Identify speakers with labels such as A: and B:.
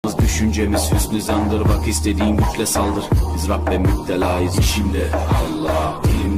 A: Düşüncemiz hüsnü zandır, bak istediğin güçle saldır. Biz Rabbe müptelayız, şimdi Allah ilim